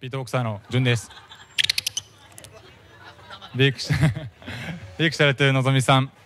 ビートボクサーのJUNです。リークされてるのぞみさん、